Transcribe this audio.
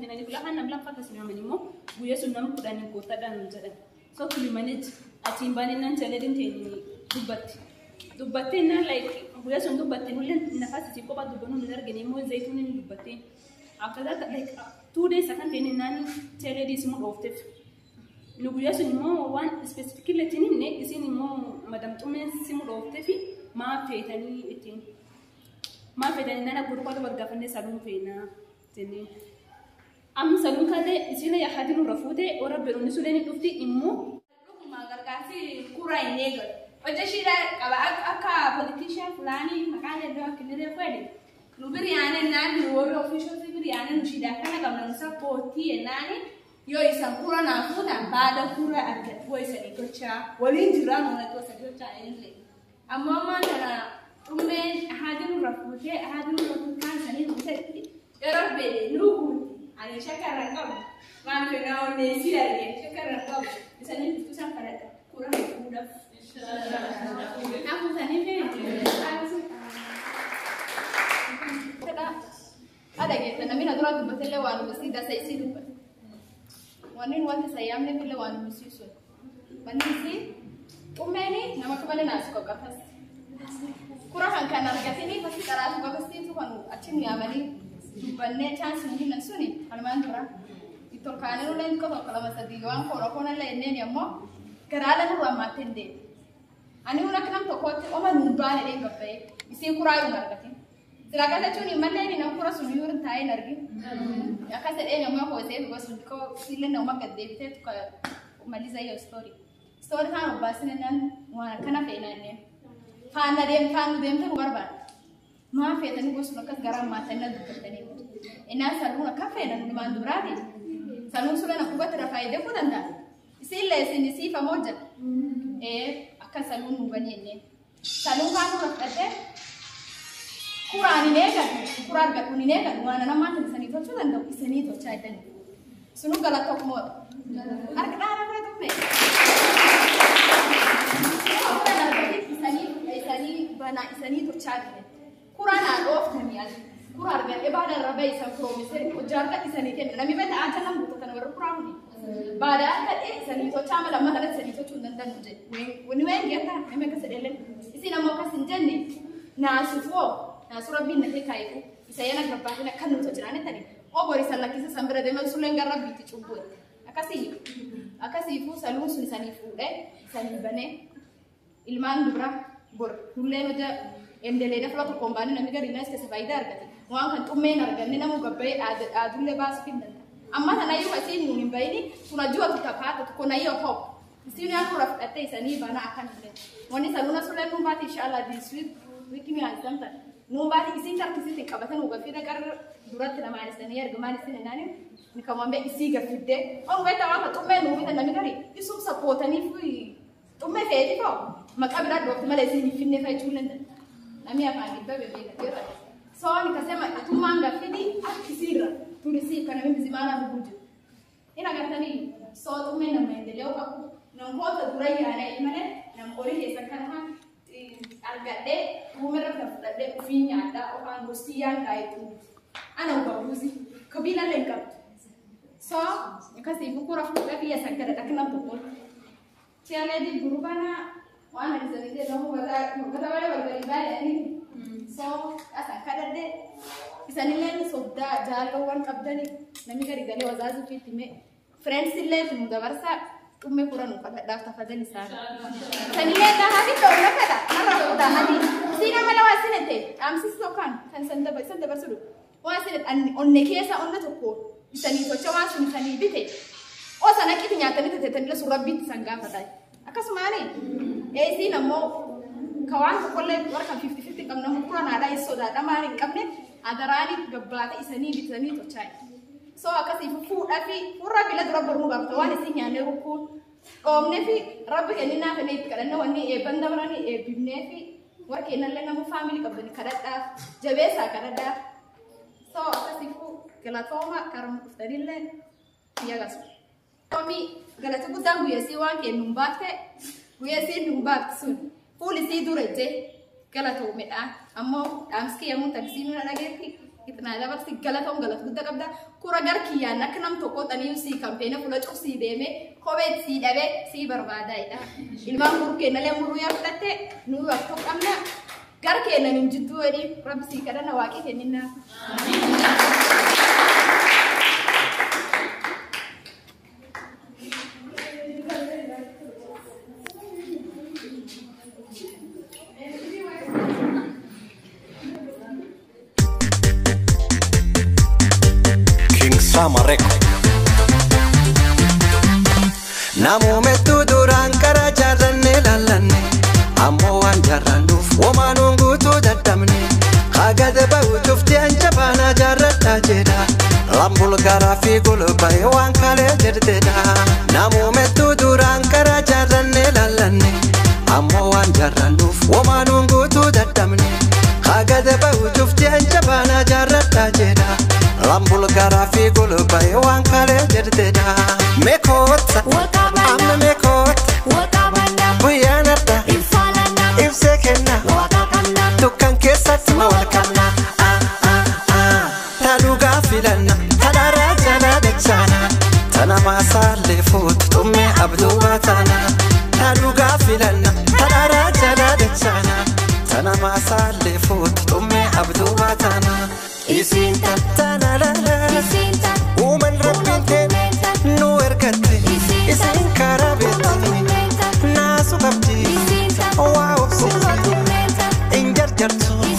dhufteen ani kula kan nam lafa akkasii namni immoo guyyaa sun nam kudhanii gootaadhaan jedhan so kuli manage atiin baaneen challenge teeni dubbattee na like guyyaa sun dubbattee nulle nafasi kopha dubbanu nu argine immoo zayituun ni dubbattee after that like 2 days akan teeni nani challenge isimu dhoofteef nu guyyaa sun immoo waan specifically teeni ne isin immoo madam Tume simu dhoofteef maa feetanii ittiin ما في دنيا أنا بروح أدور قفني سالون فينا تاني أم سالون كده إسينا يا حد نرفوده ورا بيروني سولني تفتي إمو لو ما قرقاسي كوراي نيجر وجشي ده كلا أكا politician فلاني مكان ده كده فادي نبري أنا نان نوري official نبري أنا نشيدا كنا قبل نسافوتي ناني يو إسام كورا نافونا بعد كورا أرجع voiceless توشا ولين جرام ولا توشا توشا إنلي أما ما أنا Tume hadin rafuke kan sani mutati rabbe nuhu ani shakara kam man ke na on ne sirare shakara kam sani tusan kala kura kuda aku sani fe kada ada gitu na mina dura tubatele wanu basida sai sidu wanin wanti sayamne bile wanu misiso banisi umeni na makabale na siko kafas kurang kan argatini pasti karas pasti itu kan acim ya mali banne chance mungkin nasuni alman dura itu kan lu lain ko kalau masa diwan ko rokona le ne ne mo karala nu amatende ani una kanam to ko o man numbane de gappe isi kurayu argati silakan ta chuni malle ni na kura sunu yurun tai nargi akase de ne mo ko se ko sun ko sile na ma gadde te ko maliza yo story kan basine nan wa kana fe na ne Fana dem tu barbar. Maaf ya tadi gue suka garam matanya duketani. Ina saluna kafe na manduradi. Salun sudah nak buat terfaida pun anda. Sila sini si famoja. Akan salun mubani ini. Salun kan berkata Kurani nega, kurar kuni nega. Mana nama tu sini tu sudah anda sini tu cai tadi. Sunu galat kok mau. Harga apa tu me? Bana isani to chadne Qur'ana of tamial Qur'an ga ibada rabai sa promise ko jarga isani ken nami beta ajalam to tan war Qur'an ni bada ka isani to chamala madala isani to tunan dan je woni wen geta me ka sedelen isina mo ka sinjanni na sufo na surabbi na kai ko isayana gabba na kanu to jirane tani o gori sallaki sa sambra de man sulen garabbi ti chubbu akasi fu salun sun sani fu sani bane ilman dubra bor kulle no ja endele da flato kombani na migari na skesa faida argati wan kan tumme na argani na mugabe adulle bas finna amma na hiyo wasi ni mbaini tunajua tutapata tuko na hiyo hope sisi yako rafiki isani bana akan ile wani saluna sule numbati inshallah this week wiki mi azamta numbati isi tarkisi kabata nugafira gar durat na mali sani yar gamani sina nani nikamwambia isiga fide au ngeta waka tumme nubita na migari isu support ni fui tumme fedi po makabila dokta Malaysia ni finne fai chulenda na mimi hapa nibebe bila kera so nikasema atumanga fidi akisira tulisi kana mimi zimana rubuje ina gatani so tume na maendeleo kwa na ngota durai yana imane na mbori hesa kana argade umera tafadde finya da o angosia ngaitu ana ubaguzi kabila lenga so nikasi bukura fuka pia sakara takna bukur ciale di gurubana wana rizalide no wala wale ibada ni so asa kadade isanilen sodda jalo wan kabdani nami gari gale wazazi fitime friends ille mudawarsa tumme kuranu pada tafadhali sana isanilen da hadi to nakada narakuda hadi sina mala wasinete amsi sokan kan sanda basulu wasinet an onne kesa onna tokko isani to chawasu isani bite o sana kiti nyata ni tetetendle surabit sanga fatai akasumani sina mo kawan kolle warka 50-50 kam namu kurana ada isoda damari kamne adarani gabbata isani bitani to chai so akasi fu afi fura bila rabbu ngam wani sinya ne ruku omne fi rabbi kenina fene kadana wani bandamrani bibne fi warke nalle namu family kabani kadada jabesa kadada so akasi fu galatoma karam ustadille ya gasu Kami galata budangu yasi wanke numbate Wiyasi numbat sun Puli si durete Galata umeda Amma amski yamu taksinu na nagirki itna da barsi galata galat gudda qabda kura garkiya naknam to ko tani si campaign fulo si deme kobet si dabe si barbada ida ilma murke nale muru ya flatte nu wakto kamna garke na min jiddu wadi rabbi si kada na waqi keninna Samareko Namu metu durang kara jarranne lallanne Ammo wan jarranduf womanungu tu daddamne Hagade ba'u tufti anjabana jarradda jeda Lambul gara fi gulbay wan kale jededa Namu metu durang kara jarranne lallanne Ammo wan jarranduf womanungu tu daddamne Hagade ba'u tufti anjabana jarradda jeda Lambul gara fi gulbay wan kale jededa Mekota Amma mekota Buyanata Ifsekena Tukan kesat mawalkamna Taduga filana Tadara jala dechana Tana masale fut Tume abdu watana Taduga filana Tadara jala dechana Tana masale fut Tume abdu watana Isinta tana la la Isinta Uman rabbinte Nu ergate Isin karabete Nasu kabdi Wa obsiti Injar jartu